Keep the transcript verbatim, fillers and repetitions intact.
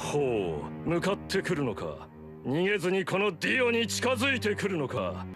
ほう、向かってくるのか。逃げずにこのディオに近づいてくるのか。